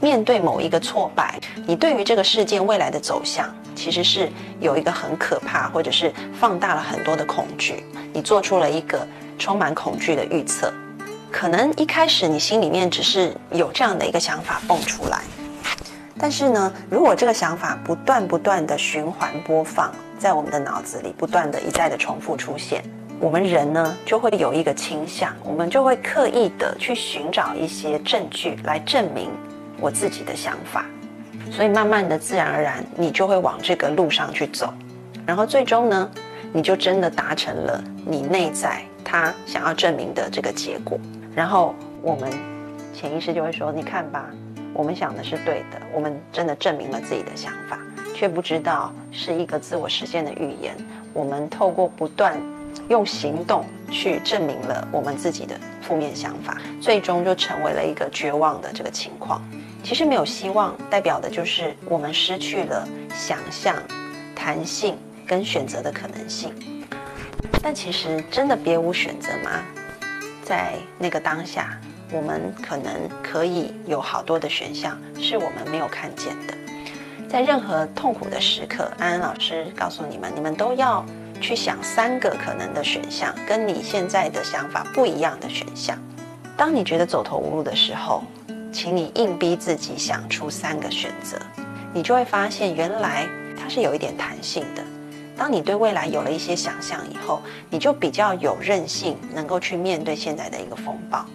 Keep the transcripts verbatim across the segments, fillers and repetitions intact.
面对某一个挫败，你对于这个事件未来的走向，其实是有一个很可怕，或者是放大了很多的恐惧，你做出了一个充满恐惧的预测。可能一开始你心里面只是有这样的一个想法蹦出来，但是呢，如果这个想法不断不断的循环播放，在我们的脑子里不断的一再的重复出现，我们人呢就会有一个倾向，我们就会刻意的去寻找一些证据来证明我自己的想法，所以慢慢的自然而然你就会往这个路上去走，然后最终呢，你就真的达成了你内在他想要证明的这个结果。然后我们潜意识就会说，你看吧，我们想的是对的，我们真的证明了自己的想法，却不知道是一个自我实现的预言。我们透过不断用行动去证明了我们自己的负面想法，最终就成为了一个绝望的这个情况。其实没有希望，代表的就是我们失去了想象、弹性跟选择的可能性。但其实真的别无选择吗？在那个当下，我们可能可以有好多的选项是我们没有看见的。在任何痛苦的时刻，安安老师告诉你们，你们都要去想三个可能的选项，跟你现在的想法不一样的选项。当你觉得走投无路的时候，请你硬逼自己想出三个选择，你就会发现原来它是有一点弹性的。当你对未来有了一些想象以后，你就比较有韧性，能够去面对现在的一个风暴。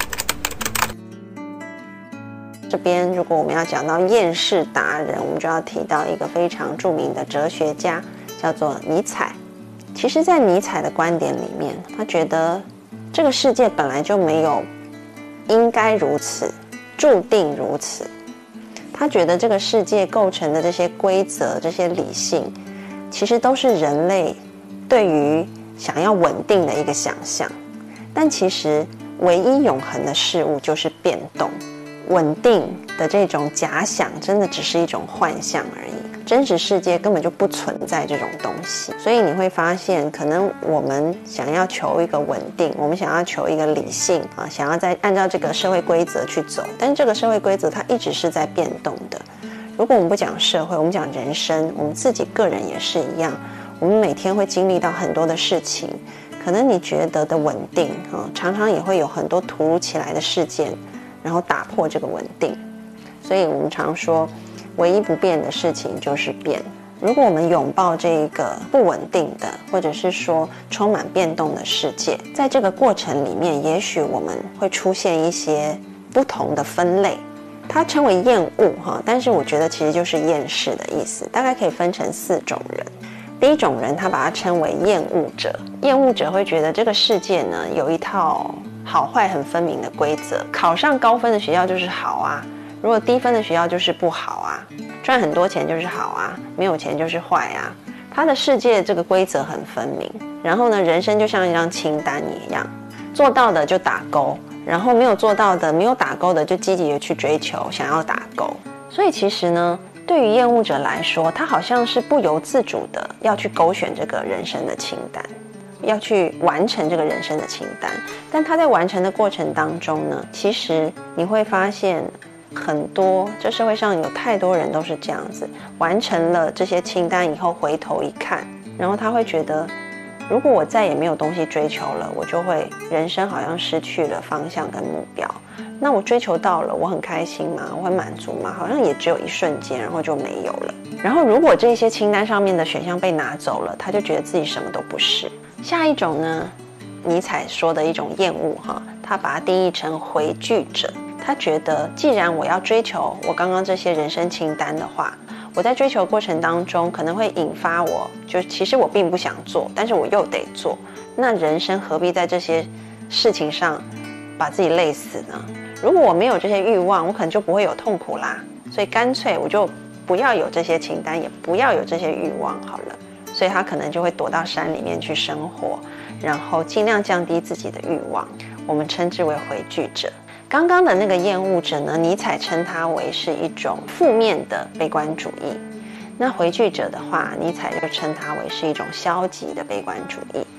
这边如果我们要讲到厌世达人，我们就要提到一个非常著名的哲学家，叫做尼采。其实在尼采的观点里面，他觉得这个世界本来就没有应该如此，注定如此。他觉得这个世界构成的这些规则，这些理性，其实都是人类对于想要稳定的一个想象。但其实唯一永恒的事物就是变动，稳定的这种假想真的只是一种幻象而已，真实世界根本就不存在这种东西。所以你会发现，可能我们想要求一个稳定，我们想要求一个理性啊，想要在按照这个社会规则去走，但是这个社会规则它一直是在变动的。如果我们不讲社会，我们讲人生，我们自己个人也是一样，我们每天会经历到很多的事情，可能你觉得的稳定啊，常常也会有很多突如其来的事件，然后打破这个稳定。所以我们常说，唯一不变的事情就是变。如果我们拥抱这个不稳定的，或者是说充满变动的世界，在这个过程里面，也许我们会出现一些不同的分类。它称为厌恶哈，但是我觉得其实就是厌世的意思，大概可以分成四种人。第一种人，他把它称为厌恶者。厌恶者会觉得这个世界呢有一套好坏很分明的规则，考上高分的学校就是好啊，如果低分的学校就是不好啊，赚很多钱就是好啊，没有钱就是坏啊。他的世界这个规则很分明，然后呢，人生就像一张清单一样，做到的就打勾，然后没有做到的，没有打勾的就积极的去追求，想要打勾。所以其实呢，对于厌恶者来说，他好像是不由自主的要去勾选这个人生的清单，要去完成这个人生的清单。但他在完成的过程当中呢，其实你会发现很多，这社会上有太多人都是这样子，完成了这些清单以后回头一看，然后他会觉得，如果我再也没有东西追求了，我就会人生好像失去了方向跟目标。那我追求到了，我很开心吗？我会满足吗？好像也只有一瞬间，然后就没有了。然后如果这些清单上面的选项被拿走了，他就觉得自己什么都不是。下一种呢，尼采说的一种厌恶哈，他把它定义成回拒者。他觉得，既然我要追求我刚刚这些人生清单的话，我在追求过程当中可能会引发我，就其实我并不想做，但是我又得做。那人生何必在这些事情上把自己累死呢？如果我没有这些欲望，我可能就不会有痛苦啦。所以干脆我就不要有这些清单，也不要有这些欲望好了。所以他可能就会躲到山里面去生活，然后尽量降低自己的欲望。我们称之为回拒者。刚刚的那个厌恶者呢，尼采称它为是一种负面的悲观主义。那回拒者的话，尼采就称它为是一种消极的悲观主义。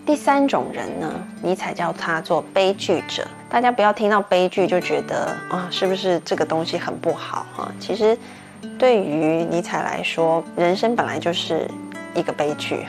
第三种人呢，尼采叫他做悲剧者。大家不要听到悲剧就觉得啊，是不是这个东西很不好啊？其实对于尼采来说，人生本来就是一个悲剧。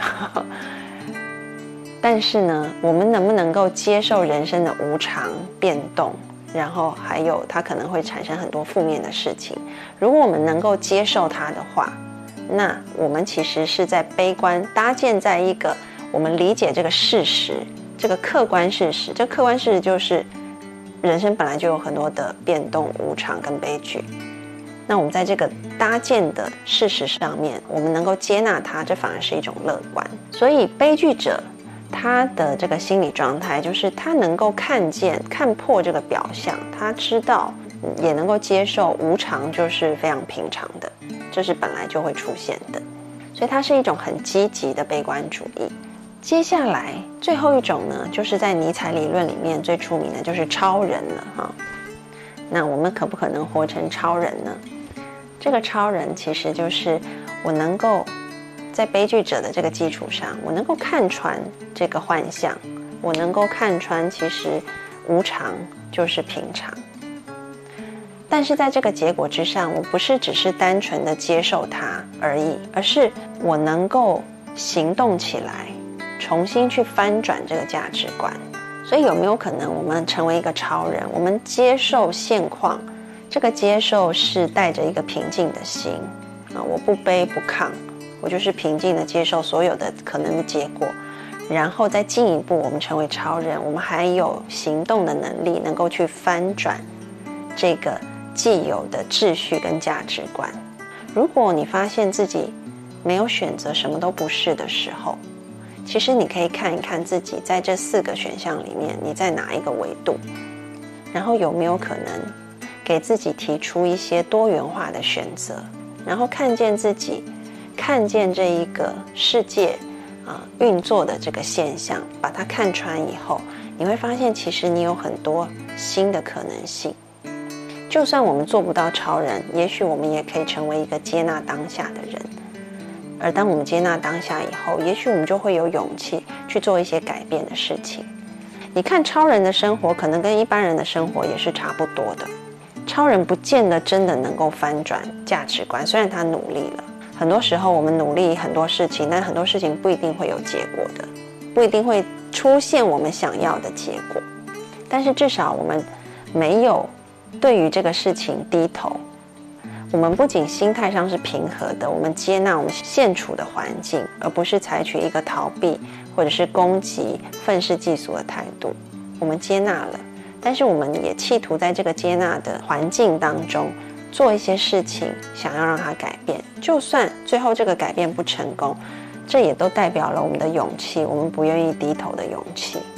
但是呢，我们能不能够接受人生的无常变动，然后还有它可能会产生很多负面的事情，如果我们能够接受它的话，那我们其实是在悲观搭建在一个我们理解这个事实，这个客观事实，这客观事实就是人生本来就有很多的变动、无常跟悲剧。那我们在这个搭建的事实上面，我们能够接纳它，这反而是一种乐观。所以悲剧者他的这个心理状态就是他能够看见、看破这个表象，他知道也能够接受无常就是非常平常的，这是本来就会出现的。所以它是一种很积极的悲观主义。接下来最后一种呢，就是在尼采理论里面最出名的就是超人了哈。那我们可不可能活成超人呢？这个超人其实就是我能够在悲剧者的这个基础上，我能够看穿这个幻象，我能够看穿其实无常就是平常。但是在这个结果之上，我不是只是单纯的接受它而已，而是我能够行动起来，重新去翻转这个价值观。所以有没有可能我们成为一个超人？我们接受现况，这个接受是带着一个平静的心啊，我不卑不亢，我就是平静的接受所有的可能的结果，然后再进一步我们成为超人，我们还有行动的能力，能够去翻转这个既有的秩序跟价值观。如果你发现自己没有选择，什么都不是的时候，其实你可以看一看自己在这四个选项里面，你在哪一个维度，然后有没有可能给自己提出一些多元化的选择，然后看见自己，看见这一个世界啊运作的这个现象，把它看穿以后，你会发现其实你有很多新的可能性。就算我们做不到超人，也许我们也可以成为一个接纳当下的人。而当我们接纳当下以后，也许我们就会有勇气去做一些改变的事情。你看超人的生活可能跟一般人的生活也是差不多的。超人不见得真的能够翻转价值观，虽然他努力了。很多时候我们努力很多事情，但很多事情不一定会有结果的，不一定会出现我们想要的结果。但是至少我们没有对于这个事情低头，我们不仅心态上是平和的，我们接纳我们现处的环境，而不是采取一个逃避或者是攻击、愤世嫉俗的态度。我们接纳了，但是我们也企图在这个接纳的环境当中做一些事情，想要让它改变。就算最后这个改变不成功，这也都代表了我们的勇气，我们不愿意低头的勇气。